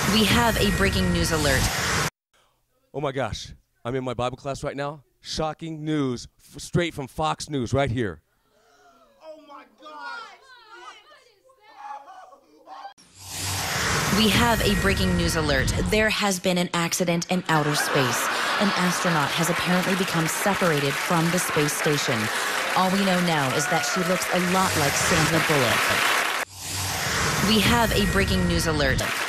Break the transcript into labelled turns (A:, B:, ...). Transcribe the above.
A: We have a breaking news alert.
B: Oh my gosh, I'm in my Bible class right now. Shocking news, straight from Fox News right here.
C: Oh my God!
A: We have a breaking news alert. There has been an accident in outer space. An astronaut has apparently become separated from the space station. All we know now is that she looks a lot like Sandra Bullock. We have a breaking news alert.